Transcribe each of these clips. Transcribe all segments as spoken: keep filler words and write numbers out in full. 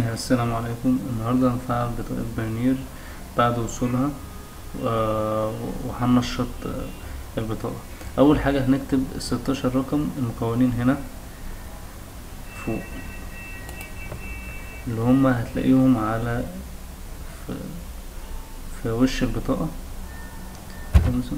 السلام عليكم. النهاردة هنفعل بطاقة بايونير بعد وصولها، آه، وهننشط آه، البطاقة. أول حاجة هنكتب ستاشر رقم المكونين هنا فوق، اللي هما هتلاقيهم على في, في وش البطاقة. خمسة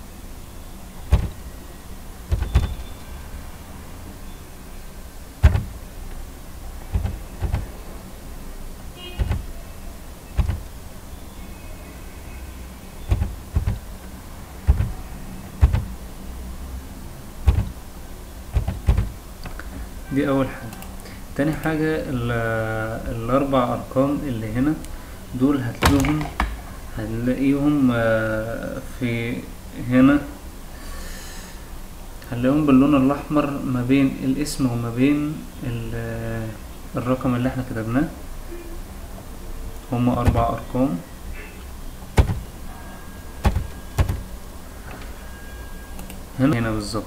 دي أول حاجة. تاني حاجة ال- الأربع أرقام اللي هنا دول هتلاقيهم هنلاقيهم آه، في هنا هنلاقيهم باللون الأحمر ما بين الاسم وما بين ال- الرقم اللي احنا كتبناه. هما أربع أرقام هنا هنا بالظبط،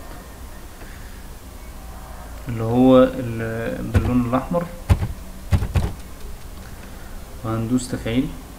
اللي هو ال- باللون الأحمر. وهندوس تفعيل.